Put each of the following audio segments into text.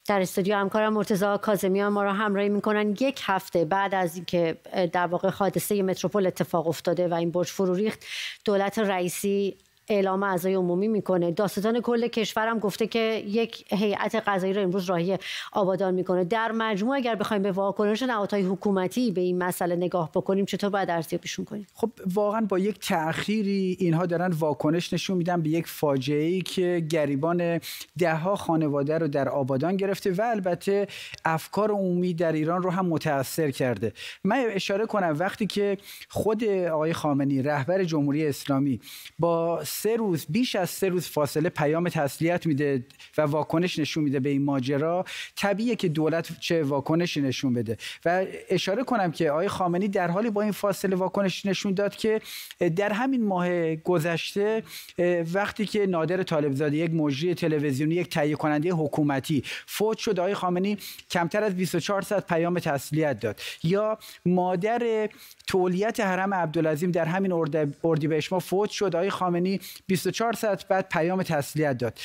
در استودیو همکارم مرتضی کاظمیان ما را همراهی میکنن. یک هفته بعد از اینکه در واقع حادثه متروپول اتفاق افتاده و این برج فرو ریخت، دولت رئیسی اعلام اعضای عمومی میکنه. دادستان کل کشورم گفته که یک هیئت قضایی رو امروز راهی آبادان میکنه. در مجموع اگر بخوایم به واکنش نهادهای حکومتی به این مسئله نگاه بکنیم، چطور باید ارزیابیشون کنیم؟ خب واقعا با یک تأخیری اینها دارن واکنش نشون میدن به یک فاجعه‌ای که گریبان ده‌ها خانواده رو در آبادان گرفته و البته افکار عمومی در ایران رو هم متاثر کرده. من اشاره کنم وقتی که خود آقای خامنه‌ای رهبر جمهوری اسلامی با بیش از 3 روز فاصله پیام تسلیت میده و واکنش نشون میده به این ماجرا، طبیعیه که دولت چه واکنشی نشون بده. و اشاره کنم که آقای خامنه‌ای در حالی با این فاصله واکنش نشون داد که در همین ماه گذشته وقتی که نادر طالبزاده، یک مجری تلویزیونی، یک تهیه کننده حکومتی فوت شد، آقای خامنه‌ای کمتر از 24 ساعت پیام تسلیت داد. یا مادر تولیت حرم عبدالعظیم در همین اردیبهشت ماه فوت شد، آقای خامنه‌ای 24 ساعت بعد پیام تسلیت داد.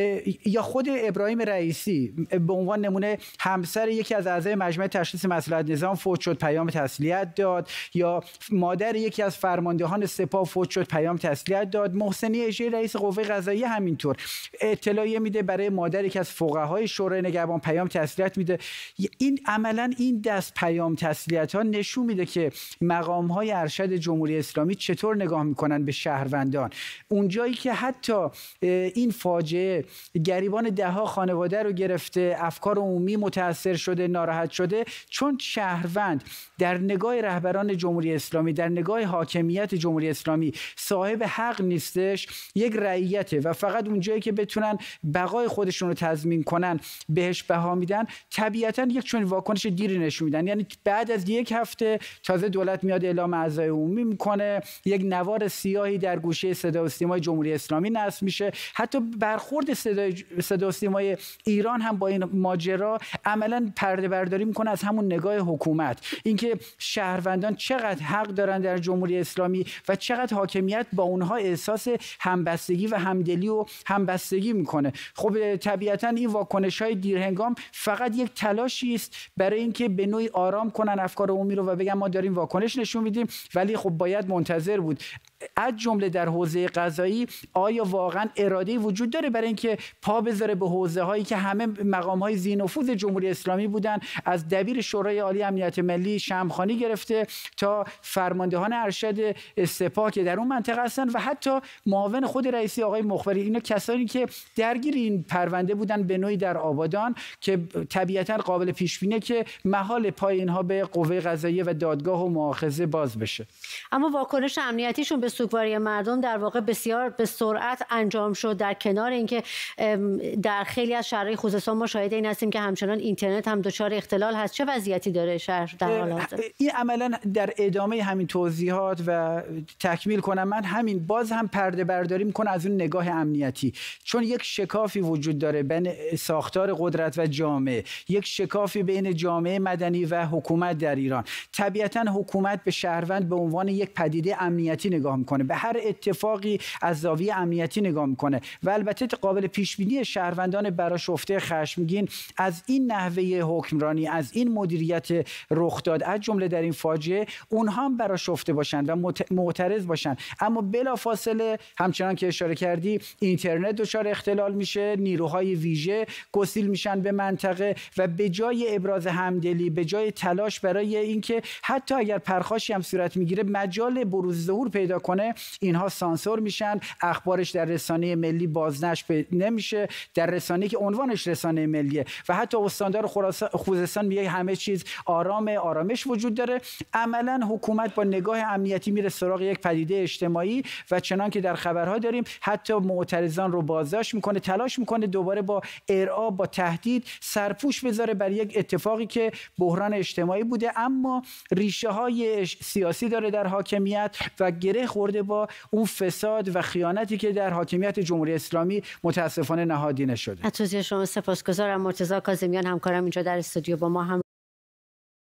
یا خود ابراهیم رئیسی به عنوان نمونه همسر یکی از اعضای مجمع تشخیص مصلحت نظام فوت شد، پیام تسلیت داد. یا مادر یکی از فرماندهان سپاه فوت شد، پیام تسلیت داد. محسنی اژه‌ای رئیس قوه قضاییه همینطور اطلاعیه میده برای مادر یکی از فقهای شورای نگهبان، پیام تسلیت میده. این عملاً این دست پیام تسلیت ها نشون میده که مقام های ارشد جمهوری اسلامی چطور نگاه میکنن به شهروندان. اونجایی که حتی این فاجعه گریبان ده‌ها خانواده رو گرفته، افکار عمومی متاثر شده، ناراحت شده، چون شهروند در نگاه رهبران جمهوری اسلامی، در نگاه حاکمیت جمهوری اسلامی صاحب حق نیستش، یک رعیته و فقط اونجایی که بتونن بقای خودشون رو تضمین کنن بهش بها میدن، طبیعتاً یک چنین واکنش دیری نشون میدن. یعنی بعد از یک هفته تازه دولت میاد اعلام اعضای عمومی میکنه، یک نوار سیاهی در گوشه صدا و سیمای جمهوری اسلامی نصب میشه. حتی برخورد صدا و سیمای ایران هم با این ماجرا عملاً پرده برداری میکنه از همون نگاه حکومت، اینکه شهروندان چقدر حق دارن در جمهوری اسلامی و چقدر حاکمیت با اونها احساس همبستگی و همدلی و همبستگی میکنه. خب طبیعتاً این واکنش‌های دیرهنگام فقط یک تلاشی است برای اینکه به نوعی آرام کنن افکار عمومی رو و بگن ما داریم واکنش نشون میدیم، ولی خب باید منتظر بود. از جمله در حوزه قضایی آیا واقعا اراده‌ای وجود داره برای اینکه پا بذاره به حوزه هایی که همه مقام های ذی‌نفوذ جمهوری اسلامی بودن، از دبیر شورای عالی امنیت ملی شمخانی گرفته تا فرماندهان ارشد سپاه که در اون منطقه هستن و حتی معاون خود رئیسی آقای مخبری، اینا کسانی که درگیر این پرونده بودن به نوعی در آبادان، که طبیعتا قابل پیش بینه که محال پای اینها به قوه قضاییه و دادگاه و مؤاخذه باز بشه. اما واکنش امنیتیشون به سوگواری مردم در واقع بسیار به سرعت انجام شد، در کنار اینکه در خیلی از شهرهای خوزستان ما شاهد این هستیم که همچنان اینترنت هم دچار اختلال هست. چه وضعیتی داره شهر در حال حاضر؟ این عملا در ادامه همین توضیحات و تکمیل کنم، من همین باز هم پرده برداری میکنه از اون نگاه امنیتی، چون یک شکافی وجود داره بین ساختار قدرت و جامعه، یک شکافی بین جامعه مدنی و حکومت در ایران. طبیعتا حکومت به شهروند به عنوان یک پدیده امنیتی نگاه میکنه، به هر اتفاقی از زاویه امنیتی نگاه میکنه و البته قابل پیش بینی شهروندان برآشفته خشمگین از این نحوه حکمرانی، از این مدیریت رخ داد، از جمله در این فاجعه، اونها هم برآشفته باشند و معترض باشند. اما بلافاصله همچنان که اشاره کردی اینترنت دچار اختلال میشه، نیروهای ویژه گسیل میشن به منطقه و به جای ابراز همدلی، به جای تلاش برای اینکه حتی اگر پرخاشی هم صورت میگیره مجال بروز ظهور پیدا کنه، اینها سانسور میشن، اخبارش در رسانه ملی بازنشر نمیشه، در رسانه‌ای که عنوانش رسانه ملیه و حتی استاندار خوزستان میگه همه چیز آرامش وجود داره. عملا حکومت با نگاه امنیتی میره سراغ یک پدیده اجتماعی و چنان که در خبرها داریم حتی معترضان رو بازداشت میکنه، تلاش میکنه دوباره با ارعاب، با تهدید سرپوش بذاره بر یک اتفاقی که بحران اجتماعی بوده اما ریشه های سیاسی داره در حاکمیت و گره خورده با اون فساد و خیانتی که در حاکمیت جمهوری اسلامی متاسفانه نهادینه شده. از توضیح شما سپاسگزارم. مرتضی کاظمیان همکارم اینجا در استودیو با ما هم